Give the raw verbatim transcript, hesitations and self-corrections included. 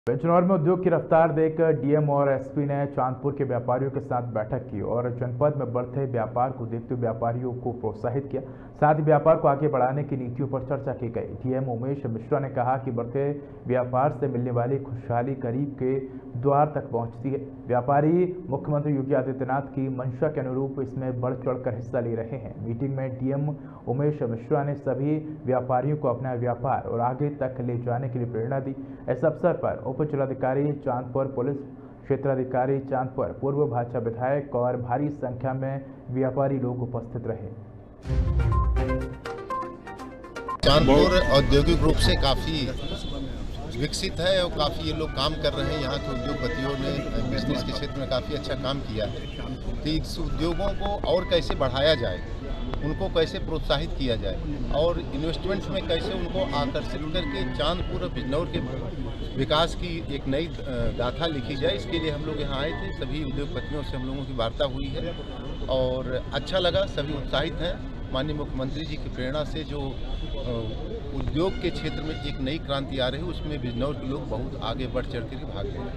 बिजनौर में उद्योग की रफ्तार देखकर डीएम और एसपी ने चांदपुर के व्यापारियों के साथ बैठक की और जनपद में बढ़ते व्यापार को देखते हुए व्यापारियों को प्रोत्साहित किया। साथ ही व्यापार को आगे बढ़ाने की नीतियों पर चर्चा की गई। डीएम उमेश मिश्रा ने कहा कि बढ़ते व्यापार से मिलने वाली खुशहाली गरीब के द्वार तक पहुंचती है। व्यापारी मुख्यमंत्री योगी आदित्यनाथ की मंशा के अनुरूप इसमें बढ़ चढ़कर हिस्सा ले रहे हैं। मीटिंग में डीएम उमेश मिश्रा ने सभी व्यापारियों को अपना व्यापार और आगे तक ले जाने के लिए प्रेरणा दी। इस अवसर पर उप जिलाधिकारी चांदपुर, पुलिस क्षेत्राधिकारी चांदपुर, पूर्व भाजपा विधायक और भारी संख्या में व्यापारी लोग उपस्थित रहे। चांदपुर औद्योगिक रूप से काफ़ी विकसित है और काफ़ी ये लोग काम कर रहे हैं। यहाँ के उद्योगपतियों ने बिजनेस के क्षेत्र में काफ़ी अच्छा काम किया है। तो इस उद्योगों को और कैसे बढ़ाया जाए, उनको कैसे प्रोत्साहित किया जाए और इन्वेस्टमेंट्स में कैसे उनको आकर्षित करके चांदपुर और बिजनौर के विकास की एक नई गाथा लिखी जाए, इसके लिए हम लोग यहाँ आए थे। सभी उद्योगपतियों से हम लोगों की वार्ता हुई है और अच्छा लगा, सभी उत्साहित हैं। माननीय मुख्यमंत्री जी की प्रेरणा से जो उद्योग के क्षेत्र में एक नई क्रांति आ रही है, उसमें बिजनौर के लोग बहुत आगे बढ़ चढ़ कर भाग रहे हैं।